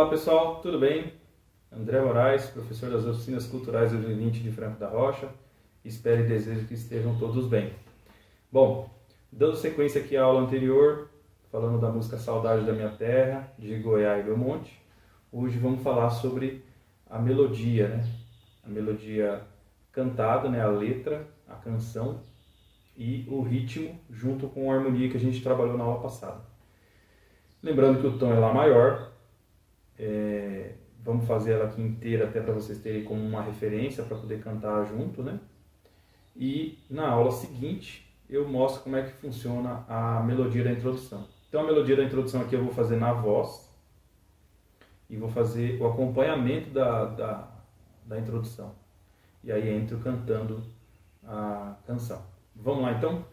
Olá pessoal, tudo bem? André Moraes, professor das oficinas culturais do Unite de Franco da Rocha. Espero e desejo que estejam todos bem. Bom, dando sequência aqui à aula anterior, falando da música Saudade da Minha Terra, de Goiás e Belmonte, hoje vamos falar sobre a melodia, né? A melodia cantada, né? A letra, a canção e o ritmo, junto com a harmonia que a gente trabalhou na aula passada. Lembrando que o tom é Lá maior, vamos fazer ela aqui inteira até para vocês terem como uma referência para poder cantar junto, né? E na aula seguinte eu mostro como é que funciona a melodia da introdução. Então a melodia da introdução aqui eu vou fazer na voz e vou fazer o acompanhamento da introdução. E aí entro cantando a canção. Vamos lá então?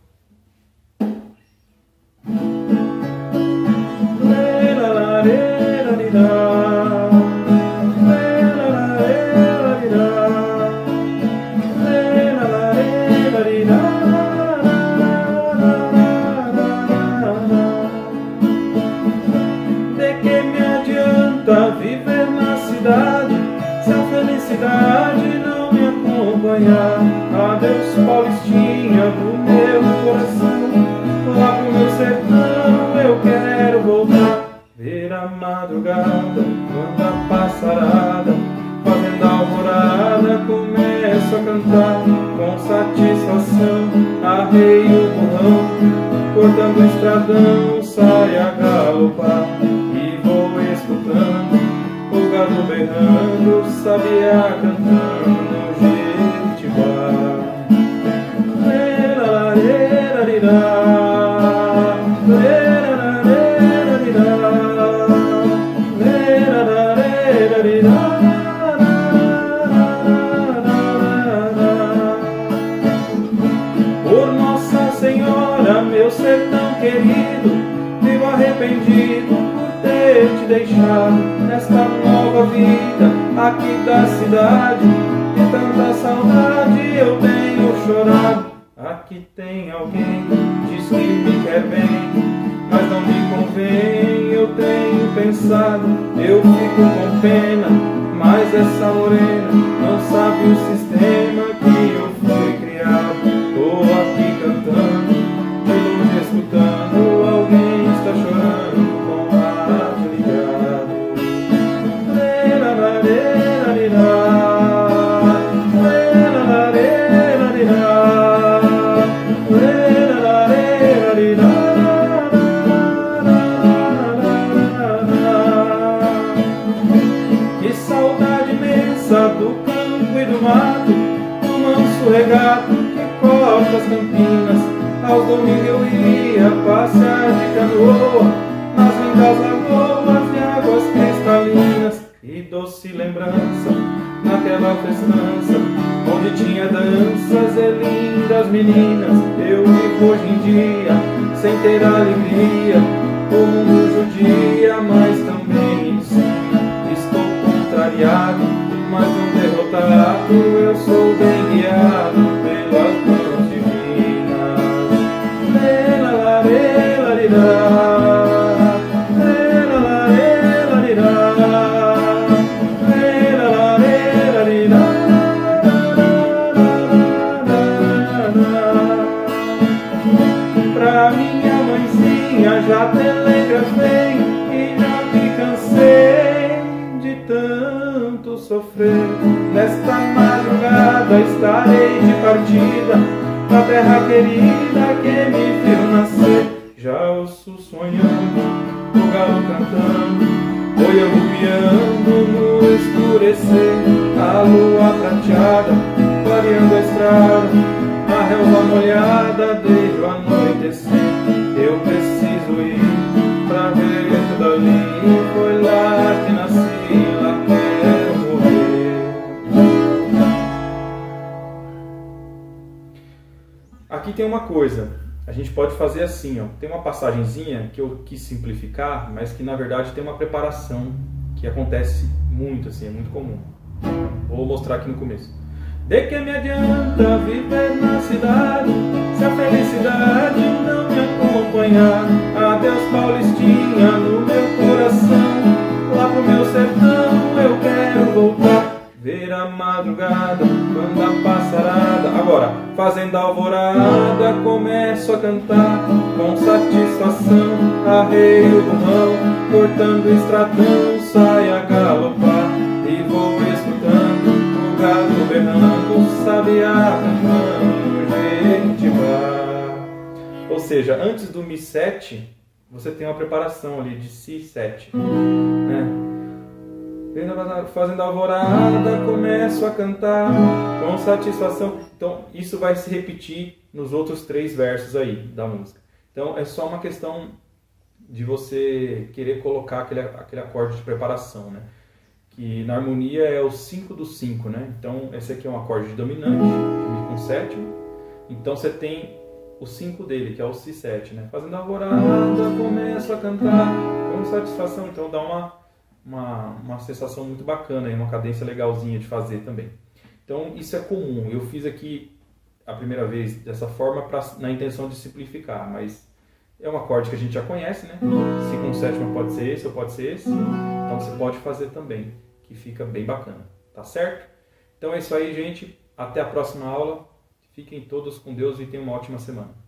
De que me adianta viver na cidade se a felicidade não me acompanhar? Adeus, Paulistinha do meu coração, lá pro meu sertão eu quero voltar. Ver a madrugada, quando a passarada, fazendo a alvorada, começo a cantar com satisfação. Arreio o burrão, cortando o estradão, sai a galopar e vou escutando o gado berrando, sabiá cantando no Jequitibá. Por Nossa Senhora, meu sertão querido, vivo arrependido por ter te deixado nesta nova vida aqui da cidade. De tanta saudade eu tenho chorado. Aqui tem alguém, diz que me quer bem, mas não me convém, eu tenho pensado. Eu fico com pena, mas essa morena não sabe o sistema que eu fui criado. Tô aqui cantando, de longe escutando, alguém está chorando com o rádio ligado. Que saudade imensa do campo e do mato, do manso regato que corta as campinas. Aos domingos eu ia passear de canoa nas lindas lagoas de águas cristalinas. E doce lembrança naquela festança onde tinha danças e lindas meninas. Eu vivo hoje em dia sem ter alegria, o mundo judia, mas também estou contrariado, mas não derrotado. Eu sou bem guiado pelas mãos divinas. Pra minha mãezinha já telegrafei e já me cansei de tanto sofrer. Nesta madrugada estarei de partida pra terra querida que me viu nascer. Já ouço sonhando, o galo cantando, boi arrupiando no escurecer. A lua prateada clareando a estrada, a relva molhada desde o anoitecer. Eu preciso ir pra ver tudo ali, foi lá que nasci, lá quero morrer. Aqui tem uma coisa, a gente pode fazer assim, ó. Tem uma passagenzinha que eu quis simplificar, mas que na verdade tem uma preparação que acontece muito, assim, é muito comum. Vou mostrar aqui no começo. De que me adianta viver na cidade se a felicidade não me acompanhar? Adeus, Paulistinha, no meu coração, lá pro meu sertão eu quero voltar. Ver a madrugada, banda passarada. Agora, fazendo alvorada, começo a cantar com satisfação. Arreio do ramo, cortando o estradão, sai a galopar e vou escutando o galo berrando, o sabiá cantando, Jequitibá. Ou seja, antes do Mi7, você tem uma preparação ali de Si7, né? Fazendo alvorada, começo a cantar com satisfação. Então, isso vai se repetir nos outros 3 versos aí da música. Então, é só uma questão de você querer colocar aquele acorde de preparação, né? Que na harmonia é o 5 do 5, né? Então, esse aqui é um acorde de dominante, de Mi com sétimo. Então, você tem o 5 dele, que é o Si7, né? Fazendo alvorada, começo a cantar com satisfação. Então, dá uma sensação muito bacana, uma cadência legalzinha de fazer também. Então isso é comum, eu fiz aqui a primeira vez dessa forma na intenção de simplificar, mas é um acorde que a gente já conhece, né? Si com sétima pode ser esse ou pode ser esse, então você pode fazer também, que fica bem bacana, tá certo? Então é isso aí, gente, até a próxima aula, fiquem todos com Deus e tenham uma ótima semana.